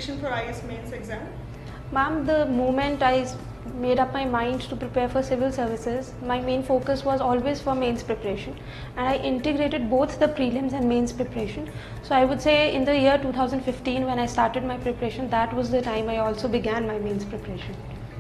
preparation for IAS mains exam? Ma'am, the moment I made up my mind to prepare for civil services, my main focus was always for mains preparation, and I integrated both the prelims and mains preparation. So I would say in the year 2015 when I started my preparation, that was the time I also began my mains preparation.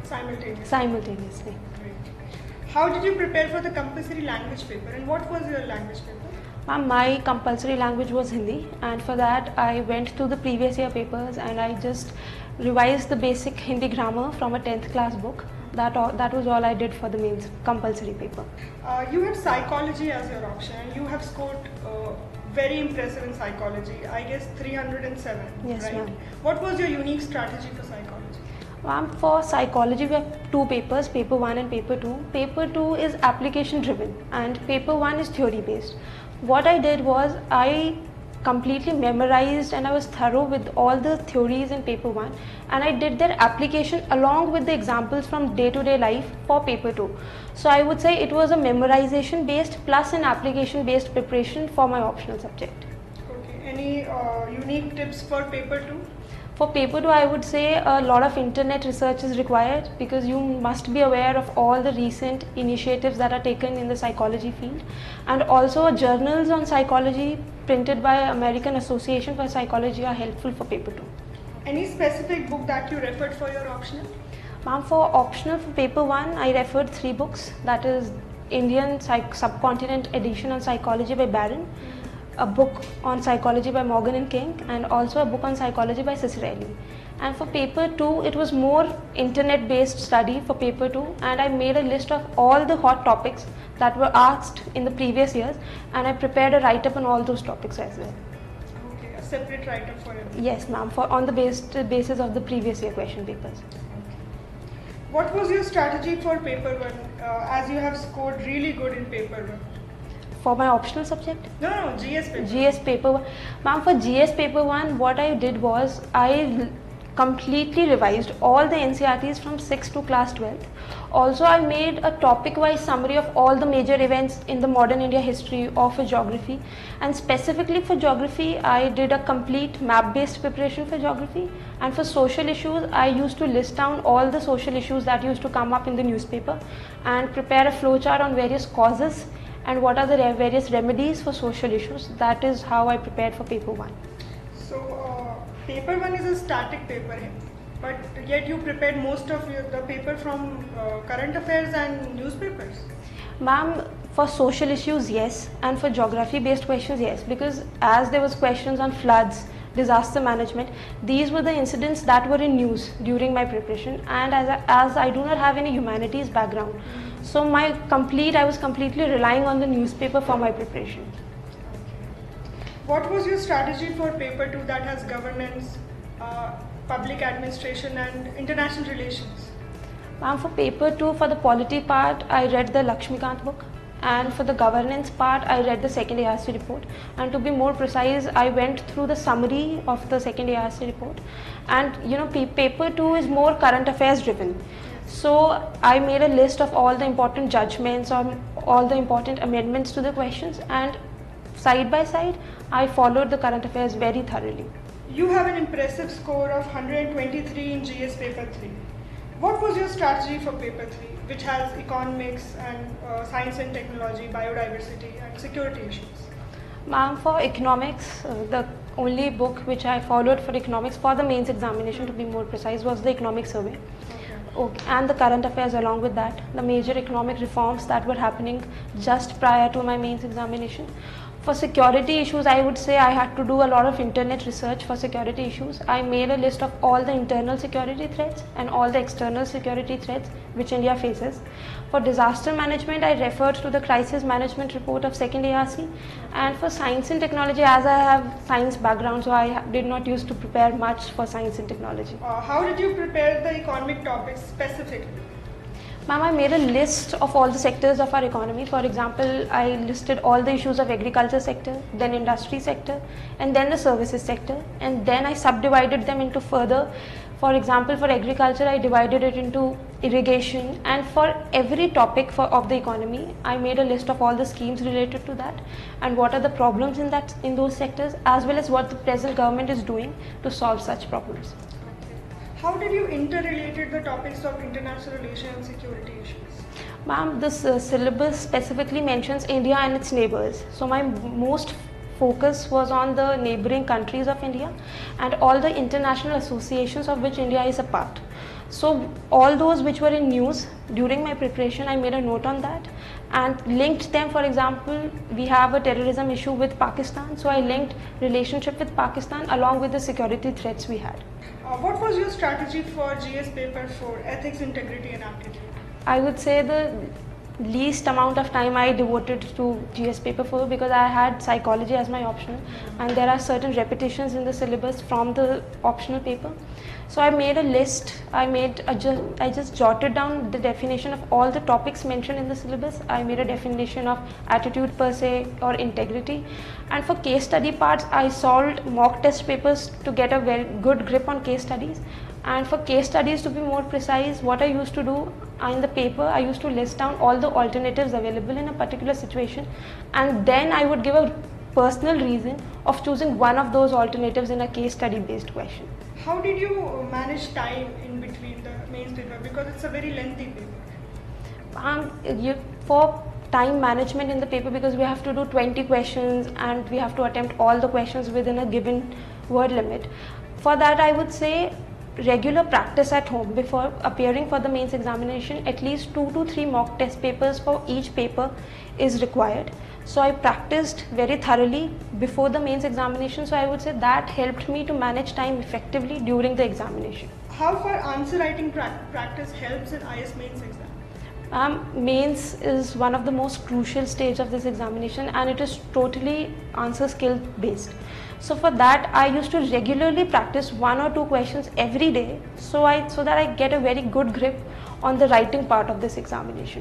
Simultaneously. Great. How did you prepare for the compulsory language paper, and what was your language paper? Ma'am, my compulsory language was Hindi, and for that I went through the previous year papers and I just revised the basic Hindi grammar from a 10th class book. That was all I did for the mains compulsory paper. You had psychology as your option, and you have scored very impressive in psychology. I guess 307. Yes, right? ma'am. What was your unique strategy for psychology? Ma'am, for psychology we have two papers, paper 1 and paper 2. Paper 2 is application driven and paper 1 is theory based. What I did was I completely memorized and I was thorough with all the theories in paper 1, and I did their application along with the examples from day-to-day life for paper 2. So I would say it was a memorization based plus an application based preparation for my optional subject. Okay. Any unique tips for paper 2? For paper 2, I would say a lot of internet research is required because you must be aware of all the recent initiatives that are taken in the psychology field, and also journals on psychology printed by American Association for Psychology are helpful for paper 2. Any specific book that you referred for your optional? Ma'am, for optional for paper 1, I referred 3 books, that is Indian Subcontinent Edition on Psychology by Barron, a book on psychology by Morgan and King, and also a book on psychology by Cicerelli. And for paper 2, it was more internet based study for paper 2, and I made a list of all the hot topics that were asked in the previous years, and I prepared a write up on all those topics as well. Okay, a separate write up for it. Yes, ma'am, on the basis of the previous year question papers. What was your strategy for paper 1 as you have scored really good in paper 1? For my optional subject? No, GS paper. GS paper 1. Ma'am, for GS paper 1, what I did was I completely revised all the NCERTs from 6th to class 12th. Also, I made a topic-wise summary of all the major events in the modern India history or for geography. And specifically for geography, I did a complete map-based preparation for geography. And for social issues, I used to list down all the social issues that used to come up in the newspaper and prepare a flowchart on various causes and what are the various remedies for social issues. That is how I prepared for paper 1. So, paper 1 is a static paper, but yet you prepared most of the paper from current affairs and newspapers. Ma'am, for social issues, yes, and for geography based questions, yes, because as there was questions on floods, disaster management, these were the incidents that were in news during my preparation, and as I do not have any humanities background, so I was completely relying on the newspaper for my preparation. What was your strategy for paper 2 that has governance, public administration and international relations? Ma'am, for paper 2, for the polity part, I read the Lakshmikant book, and for the governance part, I read the second ARC report, and to be more precise, I went through the summary of the second ARC report, and paper 2 is more current affairs driven. So I made a list of all the important judgments or all the important amendments to the questions, and side by side I followed the current affairs very thoroughly. You have an impressive score of 123 in GS paper 3. What was your strategy for paper 3, which has economics and science and technology, biodiversity and security issues? Ma'am, for economics, the only book which I followed for economics for the mains examination, to be more precise, was the economic survey. Okay, and the current affairs along with that, the major economic reforms that were happening just prior to my mains examination. For security issues, I would say I had to do a lot of internet research for security issues. I made a list of all the internal security threats and all the external security threats which India faces. For disaster management, I referred to the crisis management report of second ARC. And for science and technology, as I have science background, so I did not used to prepare much for science and technology. How did you prepare the economic topics specifically? Ma'am, I made a list of all the sectors of our economy. For example, I listed all the issues of agriculture sector, then industry sector, and then the services sector, and then I subdivided them into further. For example, for agriculture, I divided it into irrigation, and for every topic of the economy, I made a list of all the schemes related to that and what are the problems in those sectors, as well as what the present government is doing to solve such problems. How did you interrelated the topics of international relations and security issues? Ma'am, this syllabus specifically mentions India and its neighbors. So my most focus was on the neighboring countries of India and all the international associations of which India is a part. So all those which were in news during my preparation, I made a note on that and linked them. For example, we have a terrorism issue with Pakistan, so I linked relationship with Pakistan along with the security threats we had. What was your strategy for GS paper 4, ethics, integrity and aptitude? I would say the least amount of time I devoted to GS paper 4 because I had psychology as my optional and there are certain repetitions in the syllabus from the optional paper. So I made a list, I just jotted down the definition of all the topics mentioned in the syllabus. I made a definition of attitude per se or integrity, and for case study parts I solved mock test papers to get a very good grip on case studies. And for case studies, to be more precise, what I used to do in the paper, I used to list down all the alternatives available in a particular situation and then I would give a personal reason of choosing one of those alternatives in a case study based question. How did you manage time in between the mains paper, because it's a very lengthy paper? For time management in the paper, because we have to do 20 questions and we have to attempt all the questions within a given word limit. For that, I would say regular practice at home before appearing for the mains examination. At least 2 to 3 mock test papers for each paper is required. So I practiced very thoroughly before the mains examination, so I would say that helped me to manage time effectively during the examination. How far answer writing practice helps in IS mains exam? Mains is one of the most crucial stage of this examination and it is totally answer skill based. So for that I used to regularly practice 1 or 2 questions every day so that I get a very good grip on the writing part of this examination.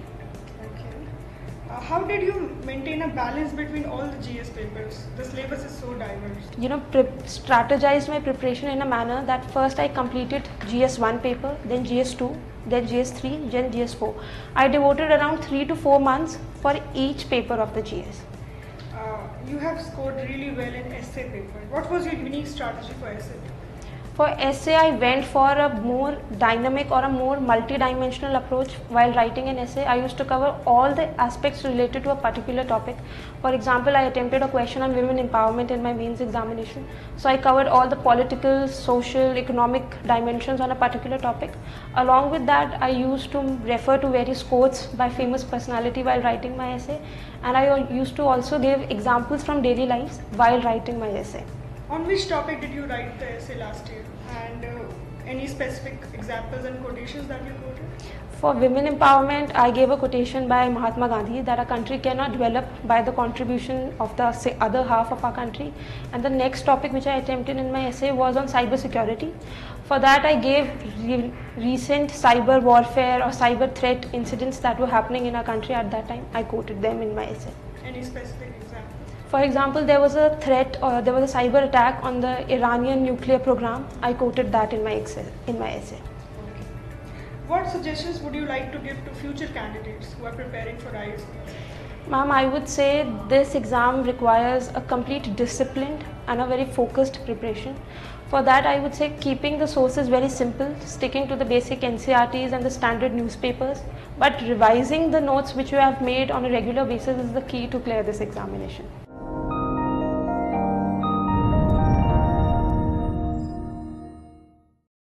How did you maintain a balance between all the GS papers? The syllabus is so diverse. Strategized my preparation in a manner that first I completed GS1 paper, then GS2, then GS3, then GS4. I devoted around 3 to 4 months for each paper of the GS. You have scored really well in essay paper. What was your unique strategy for essay? For essay, I went for a more dynamic or a more multi-dimensional approach. While writing an essay, I used to cover all the aspects related to a particular topic. For example, I attempted a question on women empowerment in my mains examination. So I covered all the political, social, economic dimensions on a particular topic. Along with that, I used to refer to various quotes by famous personality while writing my essay. And I used to also give examples from daily lives while writing my essay. On which topic did you write the essay last year, and any specific examples and quotations that you quoted? For women empowerment, I gave a quotation by Mahatma Gandhi that a country cannot develop by the contribution of the other half of our country. And the next topic which I attempted in my essay was on cyber security. For that, I gave recent cyber warfare or cyber threat incidents that were happening in our country at that time. I quoted them in my essay. Any specific example? For example, there was a threat or there was a cyber attack on the Iranian nuclear program. I quoted that in my essay. Okay. What suggestions would you like to give to future candidates who are preparing for IS? Ma'am, I would say this exam requires a complete discipline and a very focused preparation. For that, I would say keeping the sources very simple, sticking to the basic NCRTs and the standard newspapers, but revising the notes which you have made on a regular basis is the key to clear this examination.